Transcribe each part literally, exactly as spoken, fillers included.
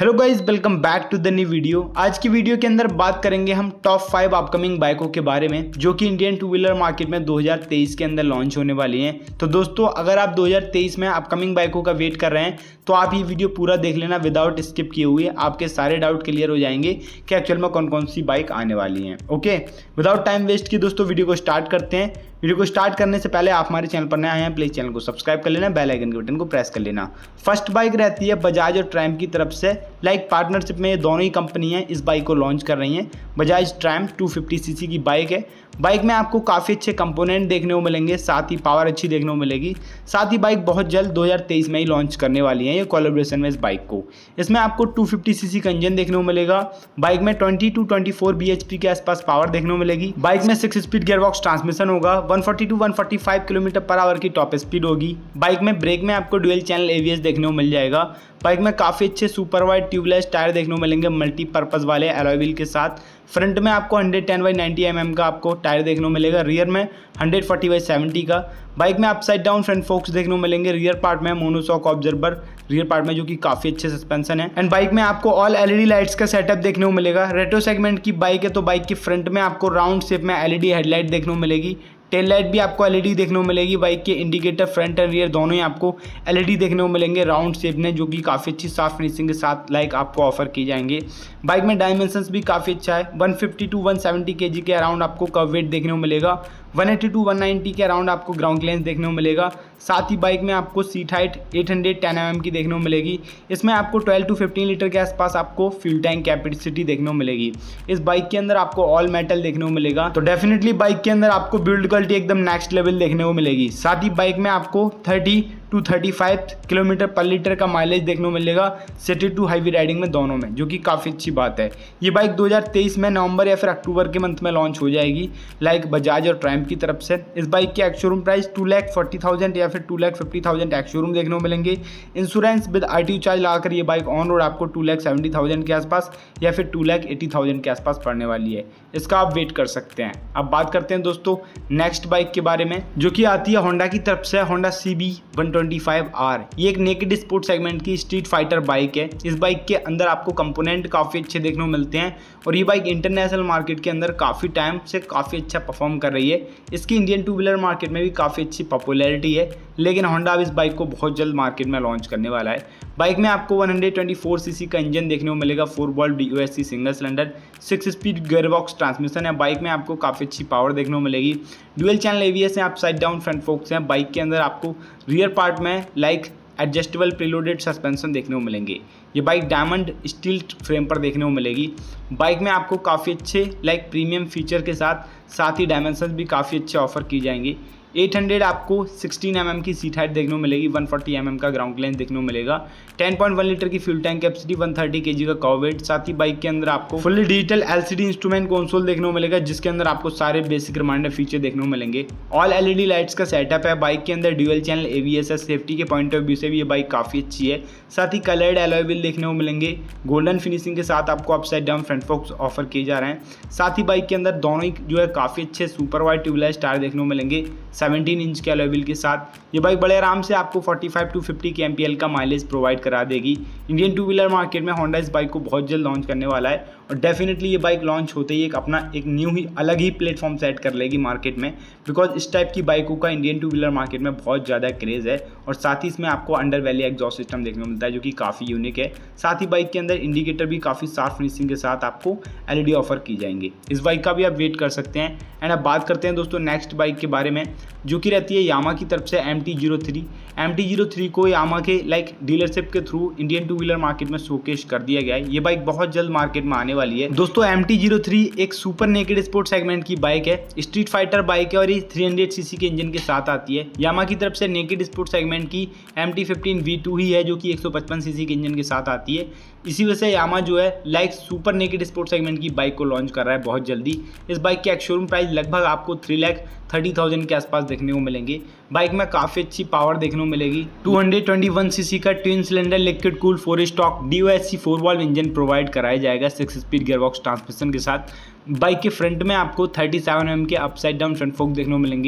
Hello guys, welcome back to the new video. आज की video के अंदर बात करेंगे हम टॉप फाइव अपकमिंग बाइकों के बारे में जो कि इंडियन टू व्हीलर मार्केट में दो हज़ार तेईस के अंदर लॉन्च होने वाली हैं। तो दोस्तों, अगर आप दो हज़ार तेईस में अपकमिंग बाइकों का वेट कर रहे हैं तो आप ये वीडियो पूरा देख लेना विदाउट स्किप किए हुए। आपके सारे डाउट क्लियर हो जाएंगे कि एक्चुअल में कौन कौन सी बाइक आने वाली हैं। ओके, विदाउट टाइम वेस्ट किए दोस्तों वीडियो को स्टार्ट करते हैं। वीडियो को स्टार्ट करने से पहले आप हमारे चैनल पर नए आए हैं, प्लीज चैनल को सब्सक्राइब कर लेना, बेल आइकन के बटन को प्रेस कर लेना। फर्स्ट बाइक रहती है बजाज और ट्रैम्प की तरफ से। लाइक पार्टनरशिप में ये दोनों ही कंपनियां इस बाइक को लॉन्च कर रही हैं। बजाज ट्रैम्प दो सौ पचास सीसी की बाइक है। बाइक में आपको काफ़ी अच्छे कंपोनेंट देखने को मिलेंगे, साथ ही पावर अच्छी देखने को मिलेगी। साथ ही बाइक बहुत जल्द दो हज़ार तेईस में ही लॉन्च करने वाली है ये कोलैबोरेशन में इस बाइक को। इसमें आपको दो सौ पचास सीसी का इंजन देखने को मिलेगा। बाइक में बीस टू चौबीस बीएचपी के आसपास पावर देखने को मिलेगी। बाइक में सिक्स स्पीड गियरबॉक्स ट्रांसमिशन होगा। एक सौ चालीस टू एक सौ पैंतालीस किलोमीटर पर आवर की टॉप स्पीड होगी। बाइक में ब्रेक में आपको डुअल चैनल एबीएस देखने को मिल जाएगा। बाइक में काफ़ी अच्छे सुपर वाइड ट्यूबलेस टायर देखने को मिलेंगे मल्टीपर्पज़ वाले एलॉय व्हील के साथ। फ्रंट में आपको एक सौ दस बाई नब्बे एम एम का आपको टायर देखने को मिलेगा। रियर में एक सौ चालीस बाई सत्तर का। बाइक में अपसाइड डाउन फ्रंट फोक्स देखने को मिलेंगे। रियर पार्ट में मोनोशॉक ऑब्जर्वर रियर पार्ट में जो कि काफ़ी अच्छे सस्पेंशन है। एंड बाइक में आपको ऑल एलईडी लाइट्स का सेटअप देखने को मिलेगा। रेट्रो सेगमेंट की बाइक है तो बाइक की फ्रंट में आपको राउंड शेप में एलईडी हेडलाइट देखने को मिलेगी। टेल लाइट भी आपको एलईडी देखने को मिलेगी। बाइक के इंडिकेटर फ्रंट एंड रियर दोनों ही आपको एलईडी देखने को मिलेंगे राउंड शेप में, जो कि काफ़ी अच्छी सॉफ्ट फिनिशिंग के साथ लाइक आपको ऑफर की जाएंगे। बाइक में डायमेंशंस भी काफ़ी अच्छा है। एक सौ पचास टू एक सौ सत्तर केजी के अराउंड आपको कर्व वेट देखने को मिलेगा। एक सौ अस्सी टू एक सौ नब्बे के अराउंड आपको ग्राउंड क्लियरेंस देखने को मिलेगा। साथ ही बाइक में आपको सीट हाइट आठ सौ दस एम एम की देखने को मिलेगी। इसमें आपको बारह टू पंद्रह लीटर के आसपास आपको फ्यूल टैंक कैपेसिटी देखने को मिलेगी। इस बाइक के अंदर आपको ऑल मेटल देखने को मिलेगा। तो डेफिनेटली बाइक के अंदर आपको बिल्ड क्वालिटी एकदम नेक्स्ट लेवल देखने को मिलेगी। साथ ही बाइक में आपको तीस टू पैंतीस किलोमीटर पर लीटर का माइलेज देखने को मिलेगा सिटी टू हाईवे राइडिंग में दोनों में, जो कि काफ़ी अच्छी बात है। ये बाइक दो हज़ार तेईस में नवंबर या फिर अक्टूबर के मंथ में लॉन्च हो जाएगी लाइक बजाज और ट्रैम्प की तरफ से। इस बाइक के ex showroom price two lakh forty thousand या फिर two lakh fifty thousand ex showroom देखने को मिलेंगे। इंश्योरेंस विद आरटीओ चार्ज लगाकर ये बाइक ऑन रोड आपको टू लैख सेवेंटी थाउजेंड के आसपास या फिर टू लैख एटी थाउजेंड के आसपास पड़ने वाली है। इसका आप वेट कर सकते हैं। अब बात करते हैं दोस्तों नेक्स्ट बाइक के बारे में, जो कि आती है होंडा की तरफ से, Honda C B one twenty five R. ये एक नेकेड स्पोर्ट सेगमेंट की स्ट्रीट फाइटर बाइक है। इस बाइक के अंदर आपको कंपोनेंट काफ़ी अच्छे देखने को मिलते हैं और ये बाइक इंटरनेशनल मार्केट के अंदर काफ़ी टाइम से काफ़ी अच्छा परफॉर्म कर रही है। इसकी इंडियन टू व्हीलर मार्केट में भी काफ़ी अच्छी पॉपुलैरिटी है, लेकिन होंडा अब इस बाइक को बहुत जल्द मार्केट में लॉन्च करने वाला है। बाइक में आपको एक सौ चौबीस सीसी का इंजन देखने को मिलेगा। Four valve DOHC single cylinder six speed gearbox transmission है। बाइक में आपको काफ़ी अच्छी पावर देखने को मिलेगी। डुअल चैनल एबीएस है, अपसाइड डाउन फ्रंट फोक्स हैं। बाइक के अंदर आपको रियर पार्ट में लाइक एडजस्टेबल प्रीलोडेड सस्पेंशन देखने को मिलेंगे। ये बाइक डायमंड स्टील फ्रेम पर देखने को मिलेगी। बाइक में आपको काफ़ी अच्छे लाइक प्रीमियम फीचर के साथ साथ ही डायमेंशंस भी काफ़ी अच्छे ऑफर की जाएंगी। आठ सौ आपको सोलह एम एम की सीट हाइट देखने को मिलेगी। एक सौ चालीस एम एम का ग्राउंड क्लियरेंस देखने को मिलेगा। टेन पॉइंट वन लीटर की फ्यूल टैंक कैपेसिटी, एक सौ तीस केजी का कर्व वेट। साथ ही बाइक के अंदर आपको fully digital LCD instrument console देखने को मिलेगा, जिसके अंदर आपको सारे बेसिक रिमाइंडर फीचर देखने को मिलेंगे। ऑल एलईडी लाइट्स का सेटअप है। बाइक के अंदर ड्यूअल चैनल एबीएस है। सेफ्टी के पॉइंट ऑफ व्यू से भी ये बाइक काफ़ी अच्छी है। साथ ही कलर्ड एलॉय व्हील देखने को मिलेंगे। गोल्डन फिनिशिंग के साथ आपको upside down front forks offer किए जा रहे हैं। साथ ही बाइक के अंदर दोनों ही जो है काफ़ी अच्छे सुपर वाइड ट्यूबलेस टायर देखने को मिलेंगे सत्रह इंच के व्हील के साथ। ये बाइक बड़े आराम से आपको पैंतालीस टू पचास के एमपीएल का माइलेज प्रोवाइड करा देगी। इंडियन टू व्हीलर मार्केट में होंडा इस बाइक को बहुत जल्द लॉन्च करने वाला है और डेफिनेटली ये बाइक लॉन्च होते ही एक अपना एक न्यू ही अलग ही प्लेटफॉर्म सेट कर लेगी मार्केट में, बिकॉज इस टाइप की बाइकों का इंडियन टू व्हीलर मार्केट में बहुत ज़्यादा क्रेज़ है। और साथ ही इसमें आपको अंडर वैली एग्जॉस्ट सिस्टम देखने को मिलता है, जो कि काफ़ी यूनिक है। साथ ही बाइक के अंदर इंडिकेटर भी काफ़ी साफ फिनिशिंग के साथ आपको एलईडी ऑफर की जाएंगे। इस बाइक का भी आप वेट कर सकते हैं। एंड अब बात करते हैं दोस्तों नेक्स्ट बाइक के बारे में, जो कि रहती है यामा की तरफ से M T zero three. M T zero three को यामा के लाइक डीलरशिप के through Indian two wheeler market में शोकेस कर दिया गया है। ये बाइक बहुत जल्द मार्केट में आने वाली है। दोस्तों एम टी ज़ीरो थ्री एक सुपर नेकेड स्पोर्ट सेगमेंट की बाइक है। स्ट्रीट फाइटर बाइक है और ये तीन सौ सीसी के इंजन के साथ आती है। यामा की तरफ से नेकेड स्पोर्ट सेगमेंट की M T fifteen V two ही है, जो कि एक सौ पचपन सीसी के इंजन के साथ आती है। इसी वजह से यामा जो है like super naked sport segment की बाइक को लॉन्च कर रहा है बहुत जल्दी। इस बाइक के एक्स शोरूम प्राइस लगभग आपको थ्री लैख थर्टी थाउजेंड के आसपास देखने को मिलेंगे। बाइक में काफ़ी अच्छी पावर देखने को मिलेगी। टू ट्वेंटी वन सीसी का twin cylinder liquid cool four stroke DOHC four valve engine provide कराया जाएगा सिक्स स्पीड गियरबॉक्स ट्रांसमिशन के साथ। बाइक के फ्रंट में आपको सैंतीस एम एम के अपसाइड डाउन फ्रंट फोक देखने को मिलेंगे।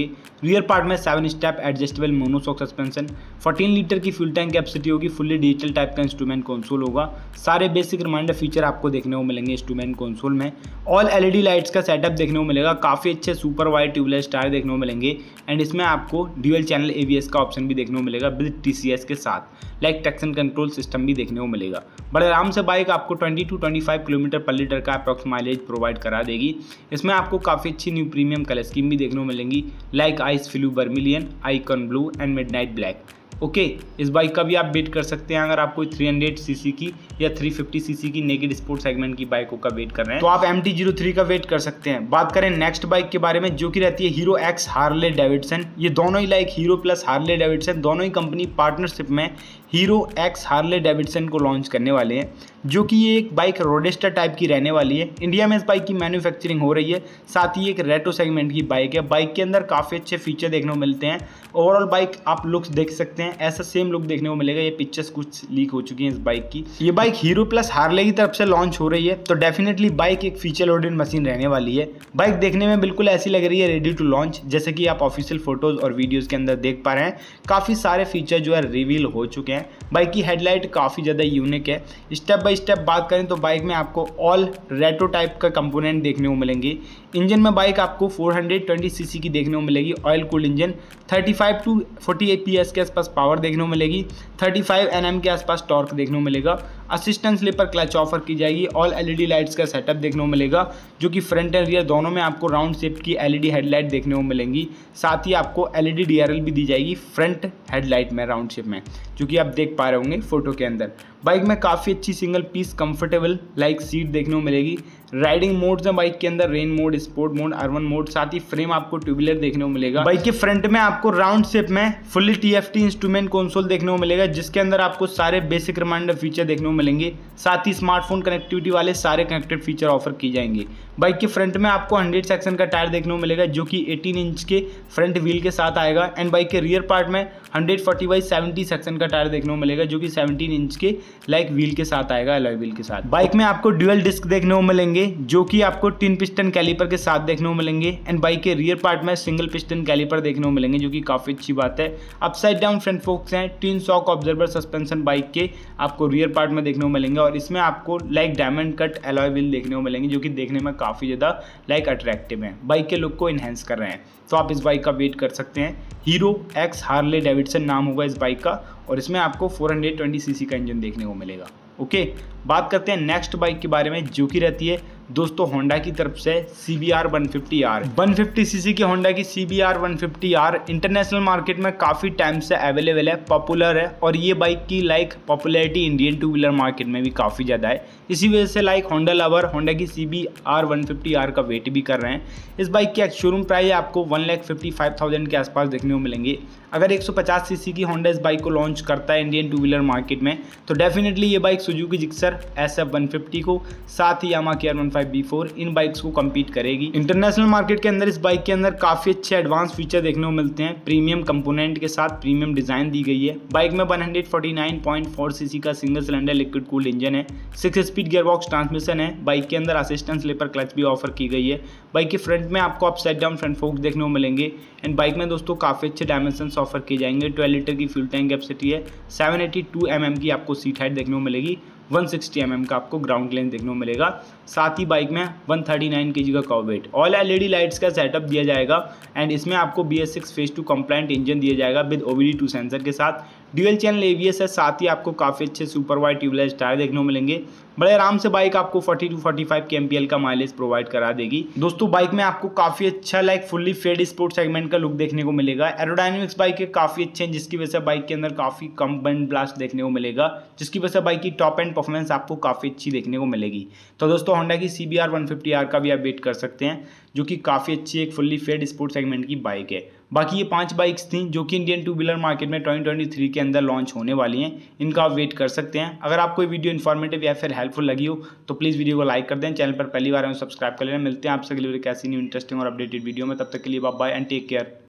रियर पार्ट में seven step adjustable monoshock suspension, fourteen litre की फ्यूल टैंक कैपेसिटी होगी, फुल्ली डिजिटल टाइप का इंस्ट्रूमेंट कंसोल होगा। सारे बेसिक रिमाइंडर फीचर आपको देखने को मिलेंगे इंस्ट्रूमेंट कंसोल में। ऑल एलईडी लाइट्स का सेटअप देखने को मिलेगा, काफ़ी अच्छे सुपर वाइड ट्यूबलेस टायर देखने को मिलेंगे एंड इसमें आपको ड्यूअल चैनल एबीएस का ऑप्शन भी देखने को मिलेगा विद टीसीएस के साथ। लाइक ट्रैक्शन कंट्रोल सिस्टम भी देखने को मिलेगा। बड़े आराम से बाइक आपको twenty two twenty five kilometre per litre का अप्रॉक्स माइलेज प्रोवाइड करा देगी। इसमें आपको काफ़ी अच्छी न्यू प्रीमियम कलर स्कीम भी देखने को मिलेंगी, like ice fluo vermilion, icon blue and midnight black. Okay okay, इस बाइक का भी आप वेट कर सकते हैं अगर आप कोई थ्री हंड्रेड सीसी की या थ्री फिफ्टी सीसी की नेकेड स्पोर्ट सेगमेंट की बाइकों का वेट कर रहे हैं तो आप एम टी ज़ीरो थ्री का वेट कर सकते हैं। बात करें नेक्स्ट बाइक के बारे में जो कि रहती है हीरो एक्स हार्ले डेविडसन। ये दोनों ही like Hero plus Harley Davidson दोनों ही कंपनी पार्टनरशिप में हीरो एक्स हार्ले डेविडसन को लॉन्च करने वाले हैं, जो कि ये एक बाइक रोडेस्टर टाइप की रहने वाली है। इंडिया में इस बाइक की मैन्युफैक्चरिंग हो रही है, साथ ही एक रेट्रो सेगमेंट की बाइक है। बाइक के अंदर काफ़ी अच्छे फीचर देखने को मिलते हैं। ओवरऑल बाइक आप लुक्स देख सकते हैं, ऐसा सेम लुक देखने को मिलेगा। ये पिक्चर्स कुछ लीक हो चुकी हैं इस बाइक की। ये बाइक हीरो प्लस हार्ले की तरफ से लॉन्च हो रही है, तो डेफिनेटली बाइक एक फीचर लोडेड मशीन रहने वाली है। बाइक देखने में बिल्कुल ऐसी लग रही है रेडी टू लॉन्च, जैसे कि आप ऑफिशियल फोटोज और वीडियोज़ के अंदर देख पा रहे हैं। काफ़ी सारे फीचर जो है रिवील हो चुके हैं। बाइक की हेडलाइट काफ़ी ज़्यादा यूनिक है। स्टेप बाय स्टेप बात करें तो बाइक में आपको ऑल रेट्रो टाइप का कंपोनेंट देखने को मिलेंगे। इंजन में बाइक आपको फोर हंड्रेड ट्वेंटी सीसी की देखने को मिलेगी, oil cooled engine. Thirty five to forty eight PS के आसपास पावर देखने को मिलेगी, थर्टी फाइव एनएम के आसपास टॉर्क देखने को मिलेगा। असिस्टेंट स्लीपर क्लच ऑफर की जाएगी। ऑल एलईडी लाइट्स का सेटअप देखने को मिलेगा, जो कि फ्रंट एंड रियर दोनों में आपको राउंड शेप की एलईडी हेडलाइट देखने को मिलेंगी। साथ ही आपको एलईडी डीआरएल भी दी जाएगी फ्रंट हेडलाइट में राउंड शेप में, जो कि आप देख पा रहे होंगे फोटो के अंदर। बाइक में काफ़ी अच्छी single piece comfortable like seat देखने को मिलेगी। राइडिंग मोड्स हैं बाइक के अंदर, rain mode, sport mode, urban mode. साथ ही फ्रेम आपको ट्यूबुलर देखने को मिलेगा। बाइक के फ्रंट में आपको राउंड शेप में फुल्ली टीएफटी इंस्ट्रूमेंट कंसोल देखने को मिलेगा, जिसके अंदर आपको सारे बेसिक रिमाइंडर फीचर देखने को मिलेंगे। साथ ही स्मार्टफोन कनेक्टिविटी वाले सारे कनेक्टेड फीचर ऑफर की जाएंगे। बाइक के फ्रंट में आपको हंड्रेड सेक्शन का टायर देखने को मिलेगा, जो कि एटीन इंच के फ्रंट व्हील के साथ आएगा। एंड बाइक के रियर पार्ट में hundred forty by seventy section का टायर देखने को मिलेगा, जो कि सेवनटीन इंच के लाइक व्हील के साथ आएगा, अलॉय व्हील के साथ। बाइक में आपको ड्यूअल डिस्क देखने को मिलेंगे, जो कि आपको टिन पिस्टन कैलिपर के साथ देखने को मिलेंगे। एंड बाइक के रियर पार्ट में सिंगल पिस्टन कैलिपर देखने को मिलेंगे, जो कि काफ़ी अच्छी बात है। अपसाइड डाउन फ्रंट फोक्स हैं, twin shock absorber suspension bike के आपको रियर पार्ट में देखने को मिलेंगे। और इसमें आपको like diamond cut alloy wheel देखने को मिलेंगे, जो कि देखने में काफ़ी ज़्यादा लाइक अट्रैक्टिव है, बाइक के लुक को इन्हेंस कर रहे हैं। तो आप इस बाइक का वेट कर सकते हैं। हीरो एक्स हार्ले डेविडसन नाम होगा इस बाइक का, और इसमें आपको फोर हंड्रेड ट्वेंटी सीसी का इंजन देखने को मिलेगा। ओके, बात करते हैं नेक्स्ट बाइक के बारे में, जो कि रहती है दोस्तों होंडा की तरफ से C B R one fifty R. One fifty CC की होंडा की C B R one fifty R international market में काफ़ी टाइम से अवेलेबल है, पॉपुलर है। और ये बाइक की like popularity Indian two wheeler market में भी काफ़ी ज़्यादा है। इसी वजह से लाइक होंडा लवर होंडा की C B R one fifty R का वेट भी कर रहे हैं। इस बाइक की शोरूम प्राइस आपको one lakh fifty five thousand के आसपास देखने को मिलेंगे। अगर एक सौ पचास सीसी की होंडा इस बाइक को लॉन्च करता है इंडियन टू व्हीलर मार्केट में, तो डेफिनेटली ये bike Suzuki Gixxer S F one fifty को, साथ ही यामाहा के R one five V four, इन बाइक्स को compete करेगी। इंटरनेशनल मार्केट के अंदर इस बाइक के अंदर काफ़ी अच्छे एडवांस फीचर देखने को मिलते हैं। प्रीमियम कंपोनेंट के साथ प्रीमियम डिज़ाइन दी गई है। बाइक में one forty nine point four CC का single cylinder liquid cooled engine है, सिक्स स्पीड गियरबॉक्स ट्रांसमिशन है। बाइक के अंदर असिस्टेंट स्लीपर क्लच भी ऑफर की गई है। बाइक के फ्रंट में आपको अपसाइड डाउन फ्रंट फोक्स देखने को मिलेंगे। एंड बाइक में दोस्तों काफ़ी अच्छे डायमेंशंस ऑफर किए जाएंगे। ट्वेल्व लीटर की फ्यूल टैंक कैपेसिटी है, seven eighty two M M की आपको सीट हाइट देखने को मिलेगी, वन सिक्सटी एम एम का आपको ग्राउंड क्लियरेंस देखने को मिलेगा। साथ ही बाइक में वन थर्टी नाइन केजी का curb weight. All LED lights का सेटअप दिया जाएगा। एंड इसमें आपको B S six phase two compliant engine दिया जाएगा with O B D two sensor के साथ। Dual channel A B S है। साथ ही आपको काफ़ी अच्छे सुपर वाइड ट्यूबलेस टायर देखने को मिलेंगे। बड़े आराम से बाइक आपको forty two forty five K M P L का माइलेज प्रोवाइड करा देगी। दोस्तों बाइक में आपको काफ़ी अच्छा like fully faired sport segment का लुक देखने को मिलेगा। एरोडायनेमिक्स बाइक के काफ़ी अच्छे हैं, जिसकी वजह से बाइक के अंदर काफ़ी कम बंड ब्लास्ट देखने को मिलेगा, जिसकी वजह से बाइक की टॉप एंड परफॉर्मेंस आपको काफ़ी अच्छी देखने को मिलेगी। तो दोस्तों होंडा की C B R one fifty R का भी आप वेट कर सकते हैं, जो कि काफ़ी अच्छी एक फुल्ली फेड स्पोर्ट सेगमेंट की बाइक है। बाकी ये पांच बाइक्स थी जो कि इंडियन टू व्हीलर मार्केट में ट्वेंटी ट्वेंटी थ्री के अंदर लॉन्च होने वाली हैं। इनका आप वेट कर सकते हैं। अगर आपको ये वीडियो इन्फॉर्मेटिव या फिर हेल्पफुल लगी हो तो प्लीज़ वीडियो को लाइक कर दें। चैनल पर पहली बार हमें सब्सक्राइब कर लेना। मिलते हैं आपसे अगली बार कैसी न्यू इंटरेस्टिंग और अपडेटेड वीडियो में। तब तक के लिए bye bye and take care.